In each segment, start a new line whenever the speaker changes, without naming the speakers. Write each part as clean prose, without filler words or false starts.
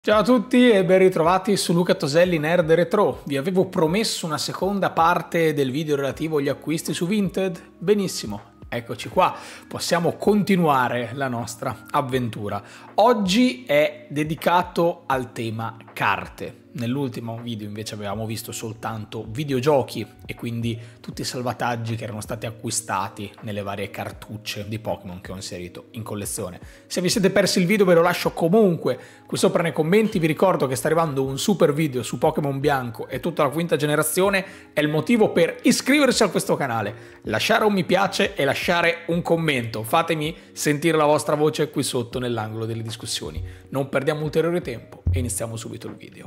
Ciao a tutti e ben ritrovati su Luca Toselli Nerd Retro. Vi avevo promesso una seconda parte del video relativo agli acquisti su Vinted? Benissimo, eccoci qua, possiamo continuare la nostra avventura. Oggi è dedicato al tema carte. Nell'ultimo video invece avevamo visto soltanto videogiochi e quindi tutti i salvataggi che erano stati acquistati nelle varie cartucce di Pokémon che ho inserito in collezione. Se vi siete persi il video ve lo lascio comunque qui sopra nei commenti. Vi ricordo che sta arrivando un super video su Pokémon Bianco e tutta la quinta generazione, è il motivo per iscriversi a questo canale, lasciare un mi piace e lasciare un commento. Fatemi sentire la vostra voce qui sotto nell'angolo delle discussioni. Non perdiamo ulteriore tempo e iniziamo subito il video.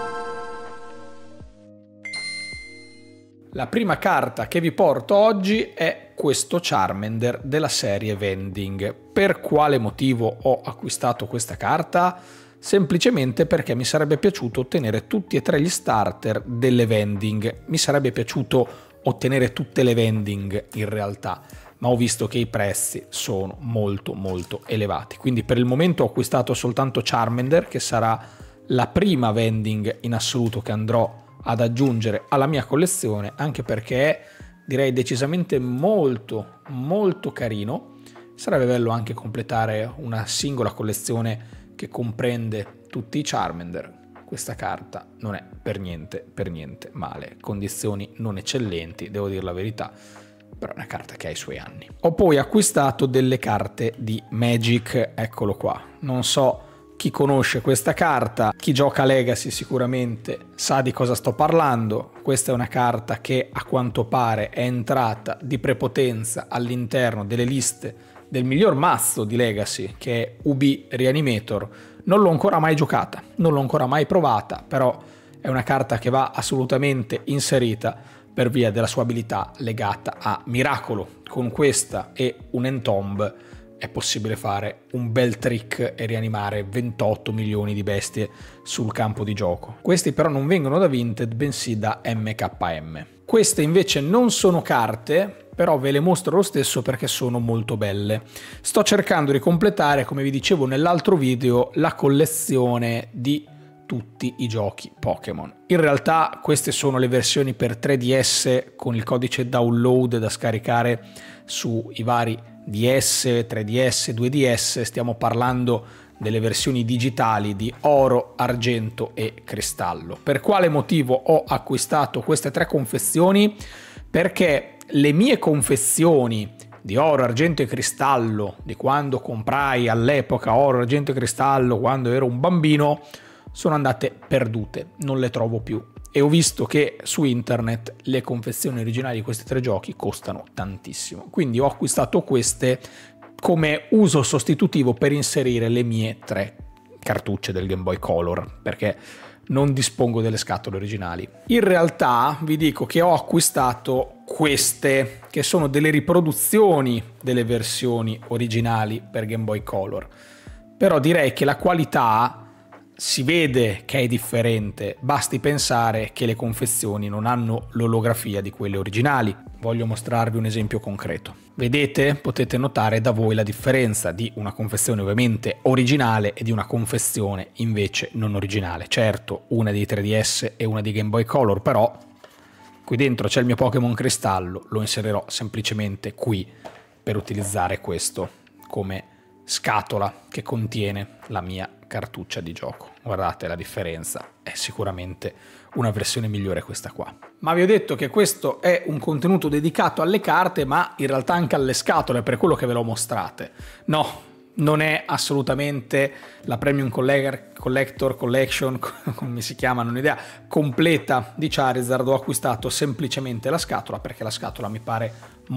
La prima carta che vi porto oggi è questo Charmander della serie Vending. Per quale motivo ho acquistato questa carta? Semplicemente perché mi sarebbe piaciuto ottenere tutti e tre gli starter delle Vending. Mi sarebbe piaciuto ottenere tutte le Vending in realtà, ma ho visto che i prezzi sono molto elevati. Quindi per il momento ho acquistato soltanto Charmander, che sarà la prima Vending in assoluto che andrò ad aggiungere alla mia collezione, anche perché è, direi, decisamente molto carino. Sarebbe bello anche completare una singola collezione che comprende tutti i Charmander. Questa carta non è per niente male, condizioni non eccellenti, devo dire la verità, però è una carta che ha i suoi anni. Ho poi acquistato delle carte di Magic, eccolo qua. Non so chi conosce questa carta, chi gioca Legacy sicuramente sa di cosa sto parlando. Questa è una carta che a quanto pare è entrata di prepotenza all'interno delle liste del miglior mazzo di Legacy, che è UB Reanimator. Non l'ho ancora mai giocata, non l'ho ancora mai provata, però è una carta che va assolutamente inserita per via della sua abilità legata a Miracolo. Con questa e un Entomb è possibile fare un bel trick e rianimare 28 milioni di bestie sul campo di gioco. Questi però non vengono da Vinted, bensì da MKM. Queste invece non sono carte, però ve le mostro lo stesso perché sono molto belle. Sto cercando di completare, come vi dicevo nell'altro video, la collezione di tutti i giochi Pokémon. In realtà queste sono le versioni per 3DS con il codice download da scaricare sui vari DS, 3DS, 2DS. Stiamo parlando delle versioni digitali di oro, argento e cristallo. Per quale motivo ho acquistato queste tre confezioni? Perché le mie confezioni di oro, argento e cristallo, di quando comprai all'epoca oro, argento e cristallo, quando ero un bambino, sono andate perdute, non le trovo più. E ho visto che su internet le confezioni originali di questi tre giochi costano tantissimo. Quindi ho acquistato queste come uso sostitutivo per inserire le mie tre cartucce del Game Boy Color, perché non dispongo delle scatole originali. In realtà vi dico che ho acquistato queste, che sono delle riproduzioni delle versioni originali per Game Boy Color. Però direi che la qualità si vede che è differente, basti pensare che le confezioni non hanno l'olografia di quelle originali. Voglio mostrarvi un esempio concreto. Vedete? Potete notare da voi la differenza di una confezione ovviamente originale e di una confezione invece non originale. Certo, una di 3DS e una di Game Boy Color, però qui dentro c'è il mio Pokémon Cristallo, lo inserirò semplicemente qui per utilizzare questo come scatola che contiene la mia cartuccia di gioco. Guardate la differenza, è sicuramente una versione migliore questa qua. Ma vi ho detto che questo è un contenuto dedicato alle carte, ma in realtà anche alle scatole, per quello che ve l'ho mostrate. No, non è assolutamente la Premium Collector Collection, come si chiama, non ho idea, completa di Charizard. Ho acquistato semplicemente la scatola perché la scatola mi pare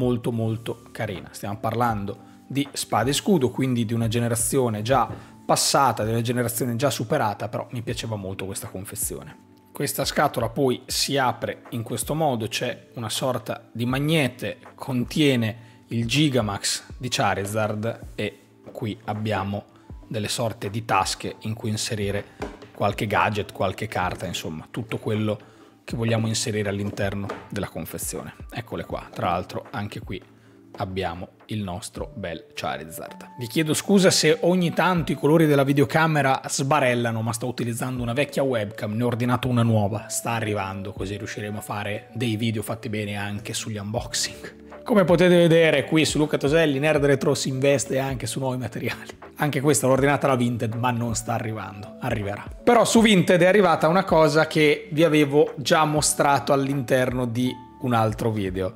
molto carina. Stiamo parlando di Spada e Scudo, quindi di una generazione già passata, della generazione già superata, però mi piaceva molto questa confezione. Questa scatola poi si apre in questo modo, c'è una sorta di magnete, contiene il Gigamax di Charizard e qui abbiamo delle sorte di tasche in cui inserire qualche gadget, qualche carta, insomma tutto quello che vogliamo inserire all'interno della confezione. Eccole qua, tra l'altro anche qui abbiamo il nostro bel Charizard. Vi chiedo scusa se ogni tanto i colori della videocamera sbarellano, ma sto utilizzando una vecchia webcam, ne ho ordinato una nuova, sta arrivando, così riusciremo a fare dei video fatti bene anche sugli unboxing. Come potete vedere qui su Luca Toselli, Nerd Retro si investe anche su nuovi materiali. Anche questa l'ho ordinata da Vinted, ma non sta arrivando, arriverà. Però su Vinted è arrivata una cosa che vi avevo già mostrato all'interno di un altro video.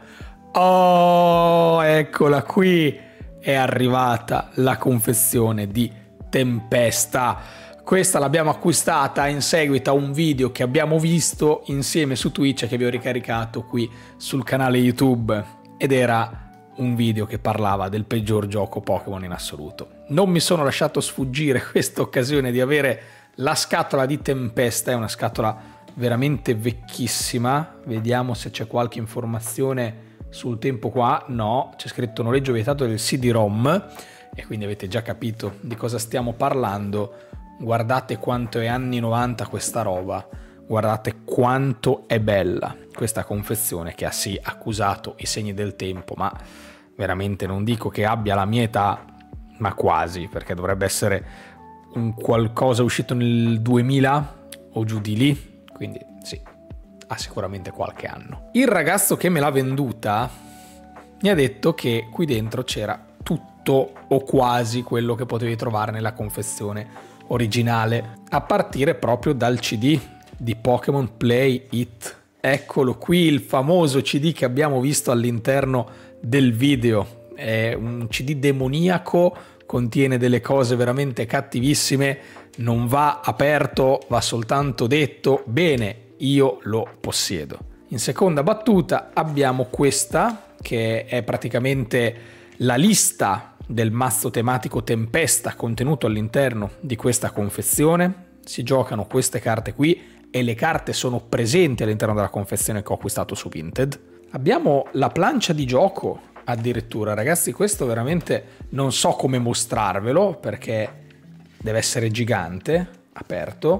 Oh, eccola qui, è arrivata la confezione di Tempesta. Questa l'abbiamo acquistata in seguito a un video che abbiamo visto insieme su Twitch e che vi ho ricaricato qui sul canale YouTube. Ed era un video che parlava del peggior gioco Pokémon in assoluto. Non mi sono lasciato sfuggire questa occasione di avere la scatola di Tempesta, è una scatola veramente vecchissima. Vediamo se c'è qualche informazione sul tempo qua. No, c'è scritto noleggio vietato del CD-ROM e quindi avete già capito di cosa stiamo parlando. Guardate quanto è anni 90 questa roba. Guardate quanto è bella questa confezione che ha sì accusato i segni del tempo, ma veramente non dico che abbia la mia età, ma quasi, perché dovrebbe essere un qualcosa uscito nel 2000 o giù di lì, quindi sì, ha sicuramente qualche anno. Il ragazzo che me l'ha venduta mi ha detto che qui dentro c'era tutto o quasi quello che potevi trovare nella confezione originale, a partire proprio dal CD di Pokémon Play It. Eccolo qui, il famoso CD che abbiamo visto all'interno del video. È un CD demoniaco, contiene delle cose veramente cattivissime, non va aperto, va soltanto detto: bene, io lo possiedo. In seconda battuta abbiamo questa, che è praticamente la lista del mazzo tematico Tempesta contenuto all'interno di questa confezione. Si giocano queste carte qui e le carte sono presenti all'interno della confezione che ho acquistato su Vinted. Abbiamo la plancia di gioco addirittura, ragazzi, questo veramente non so come mostrarvelo perché deve essere gigante, aperto,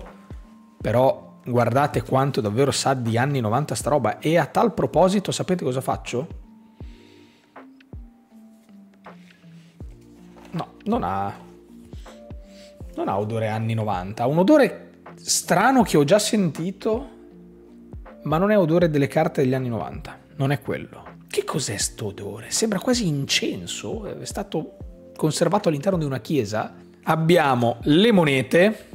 però guardate quanto davvero sa di anni 90 sta roba. E a tal proposito sapete cosa faccio? No, non ha odore anni 90, ha un odore strano che ho già sentito, ma non è odore delle carte degli anni 90, non è quello. Che cos'è sto odore? Sembra quasi incenso, è stato conservato all'interno di una chiesa. Abbiamo le monete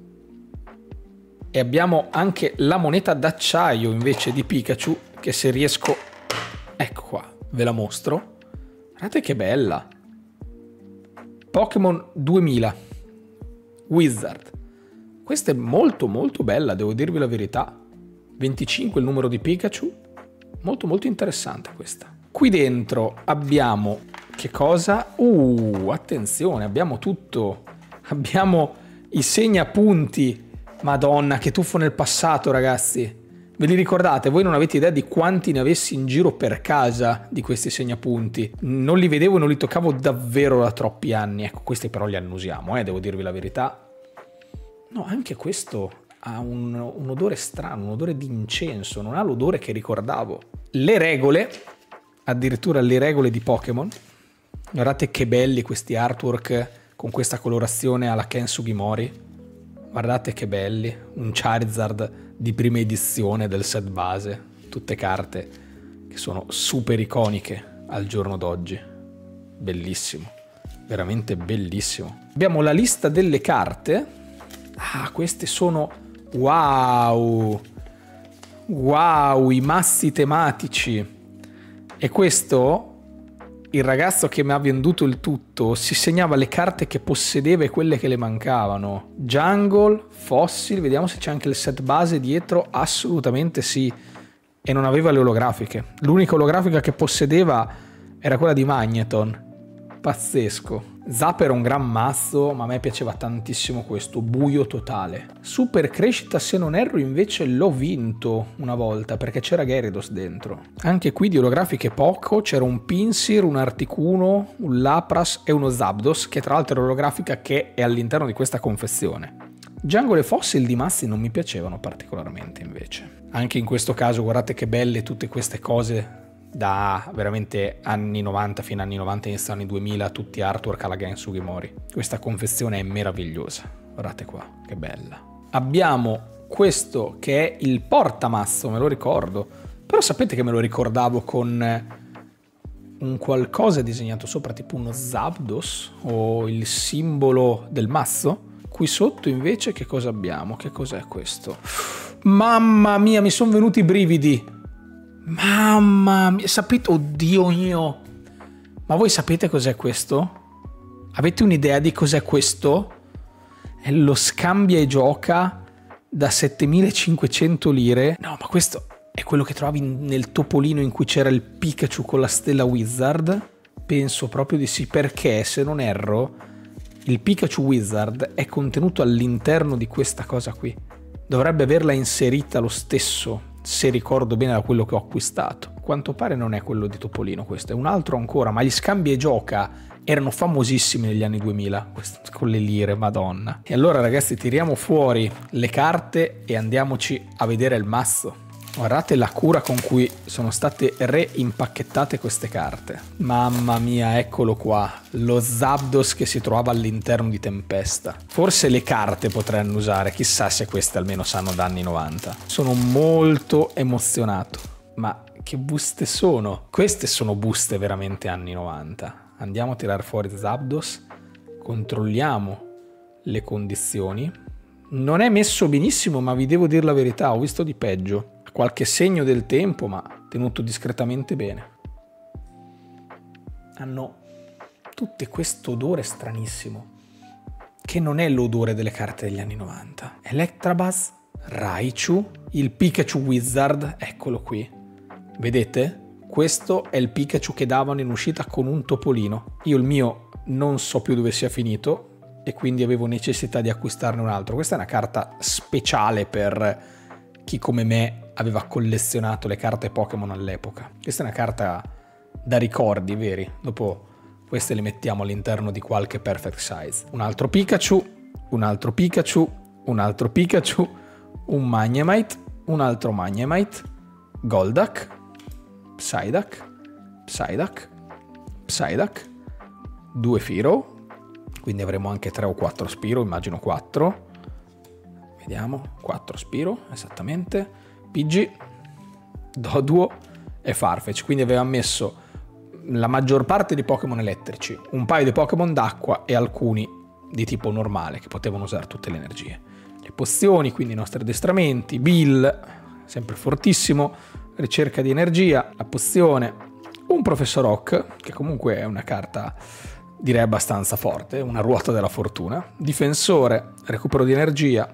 e abbiamo anche la moneta d'acciaio invece di Pikachu, che se riesco, ecco qua, ve la mostro. Guardate che bella. Pokémon 2000 Wizard. Questa è molto molto bella, devo dirvi la verità. 25 il numero di Pikachu, molto molto interessante questa. Qui dentro abbiamo che cosa? Attenzione, abbiamo tutto. Abbiamo i segnapunti. Madonna, che tuffo nel passato, ragazzi. Ve li ricordate? Voi non avete idea di quanti ne avessi in giro per casa di questi segnapunti. Non li vedevo e non li toccavo davvero da troppi anni. Ecco, questi però li annusiamo, devo dirvi la verità. No, anche questo ha un odore strano, un odore di incenso, non ha l'odore che ricordavo. Le regole, addirittura le regole di Pokémon. Guardate che belli questi artwork con questa colorazione alla Ken Sugimori. Guardate che belli, un Charizard di prima edizione del set base. Tutte carte che sono super iconiche al giorno d'oggi. Bellissimo, veramente bellissimo. Abbiamo la lista delle carte. Queste sono wow, i mazzi tematici. E questo, il ragazzo che mi ha venduto il tutto si segnava le carte che possedeva e quelle che le mancavano. Jungle, Fossil, vediamo se c'è anche il set base dietro. Assolutamente sì. E non aveva le olografiche. L'unica olografica che possedeva era quella di Magneton. Pazzesco. Zapper è un gran mazzo, ma a me piaceva tantissimo questo, buio totale. Super crescita, se non erro, invece l'ho vinto una volta, perché c'era Gyarados dentro. Anche qui di olografiche poco, c'era un Pinsir, un Articuno, un Lapras e uno Zapdos, che tra l'altro è l'olografica che è all'interno di questa confezione. Jungle e Fossil di mazzi non mi piacevano particolarmente invece. Anche in questo caso guardate che belle tutte queste cose da veramente anni 90 fino agli anni 90, inizio anni 2000, tutti artwork alla Gen Sugimori. Questa confezione è meravigliosa, guardate qua, che bella. Abbiamo questo che è il portamazzo, me lo ricordo, però sapete che me lo ricordavo con un qualcosa disegnato sopra, tipo uno Zapdos o il simbolo del mazzo. Qui sotto invece che cosa abbiamo? Che cos'è questo? Mamma mia, mi sono venuti i brividi. Mamma mia, sapete? Oddio mio. Ma voi sapete cos'è questo? Avete un'idea di cos'è questo? È lo scambia e gioca da 7500 lire. No, ma questo è quello che trovavi nel topolino in cui c'era il Pikachu con la stella Wizard? Penso proprio di sì, perché se non erro il Pikachu Wizard è contenuto all'interno di questa cosa qui. Dovrebbe averla inserita lo stesso, se ricordo bene da quello che ho acquistato. A quanto pare non è quello di Topolino questo, è un altro ancora, ma gli scambi e gioca erano famosissimi negli anni 2000, con le lire, madonna. E allora ragazzi, tiriamo fuori le carte e andiamoci a vedere il mazzo. Guardate la cura con cui sono state reimpacchettate queste carte. Mamma mia, eccolo qua, lo Zapdos che si trovava all'interno di Tempesta. Forse le carte potranno usare, chissà se queste almeno sanno da anni 90. Sono molto emozionato. Ma che buste sono? Queste sono buste veramente anni 90. Andiamo a tirare fuori Zapdos, controlliamo le condizioni. Non è messo benissimo, ma vi devo dire la verità, ho visto di peggio. Qualche segno del tempo, ma tenuto discretamente bene. Hanno tutte questo odore stranissimo, che non è l'odore delle carte degli anni 90. Electabuzz, Raichu, il Pikachu Wizard, eccolo qui. Vedete? Questo è il Pikachu che davano in uscita con un topolino. Io il mio non so più dove sia finito e quindi avevo necessità di acquistarne un altro. Questa è una carta speciale per chi come me aveva collezionato le carte Pokémon all'epoca. Questa è una carta da ricordi veri. Dopo queste le mettiamo all'interno di qualche Perfect Size. Un altro Pikachu, un altro Pikachu, un altro Pikachu, un Magnemite, un altro Magnemite, Golduck, Psyduck, Psyduck, Psyduck, 2 Fearow, quindi avremo anche 3 o 4 Spearow, immagino 4. Vediamo, 4 Spearow, esattamente. Pidgey, Doduo e Farfetch, quindi avevamo messo la maggior parte di Pokémon elettrici, un paio di Pokémon d'acqua e alcuni di tipo normale che potevano usare tutte le energie. Le pozioni, quindi i nostri addestramenti, Bill, sempre fortissimo, ricerca di energia, la pozione, un Professor Oak, che comunque è una carta direi abbastanza forte, una ruota della fortuna, difensore, recupero di energia,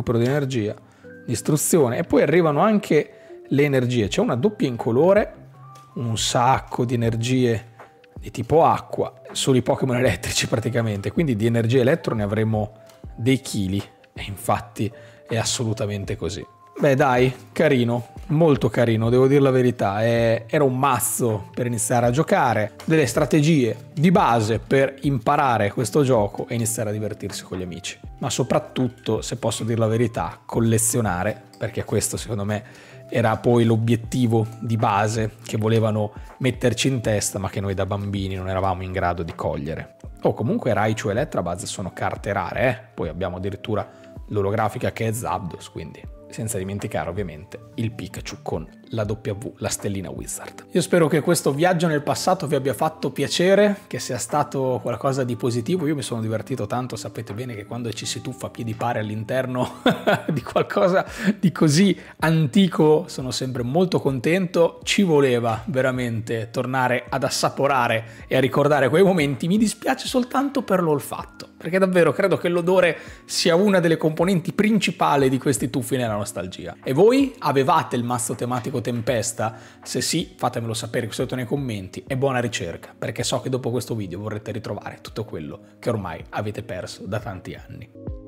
distruzione, e poi arrivano anche le energie. C'è una doppia incolore, un sacco di energie di tipo acqua, solo i Pokémon elettrici praticamente, quindi di energia elettro ne avremo dei chili, e infatti è assolutamente così. Beh dai, carino, molto carino, devo dire la verità. Era un mazzo per iniziare a giocare, delle strategie di base per imparare questo gioco e iniziare a divertirsi con gli amici. Ma soprattutto, se posso dire la verità, collezionare, perché questo secondo me era poi l'obiettivo di base che volevano metterci in testa, ma che noi da bambini non eravamo in grado di cogliere. Oh, comunque Raichu e Electabuzz sono carte rare, eh? Poi abbiamo addirittura l'olografica che è Zapdos, quindi senza dimenticare ovviamente il Pikachu con la W, la stellina Wizard. Io spero che questo viaggio nel passato vi abbia fatto piacere, che sia stato qualcosa di positivo. Io mi sono divertito tanto, sapete bene che quando ci si tuffa a piedi pari all'interno di qualcosa di così antico sono sempre molto contento. Ci voleva veramente tornare ad assaporare e a ricordare quei momenti. Mi dispiace soltanto per l'olfatto, perché davvero credo che l'odore sia una delle componenti principali di questi tuffi nella nostalgia. E voi avevate il mazzo tematico Tempesta? Se sì, fatemelo sapere qui sotto nei commenti e buona ricerca, perché so che dopo questo video vorrete ritrovare tutto quello che ormai avete perso da tanti anni.